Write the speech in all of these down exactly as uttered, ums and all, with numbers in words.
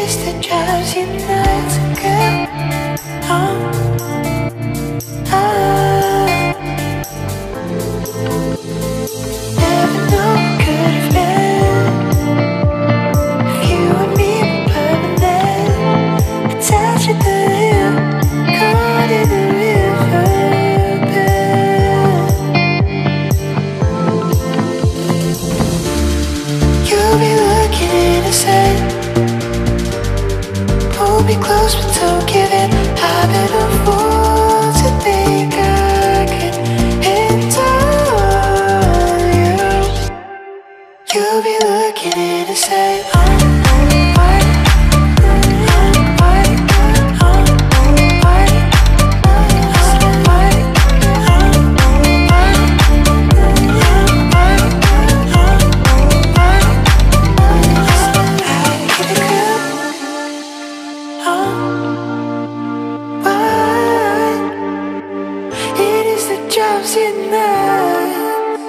is that drives you nuts, girl? Oh, ah. Never know what could have been if you and me were permanent, attached to the hill, caught in the river bed. You'll be looking innocent. Pull me close but don't give in. I've been a fool to think I could endure you. You'll be looking innocent. Drives you nuts.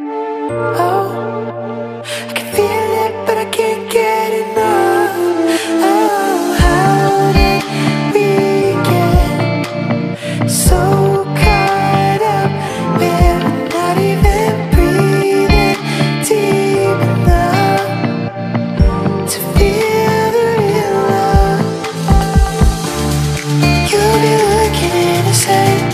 Oh, I can feel it, but I can't get enough. Oh, how did we get so caught up? We're not even breathing deep enough to feel the real love. You'll be looking innocent.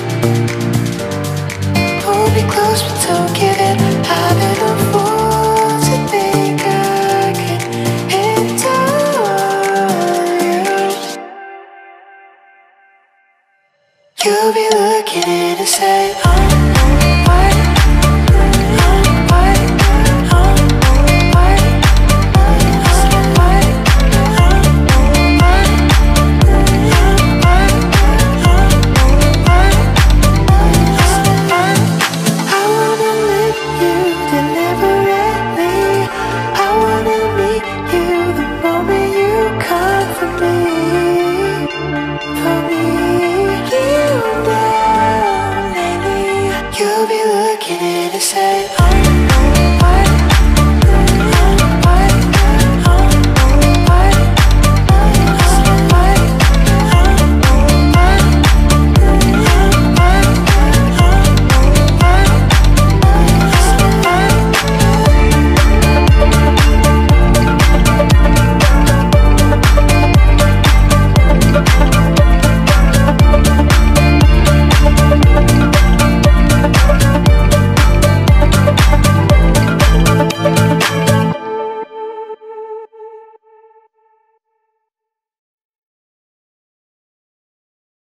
Hold me close but don't give in. I've been a fool to think I could endure you. You'll be looking innocent. For me.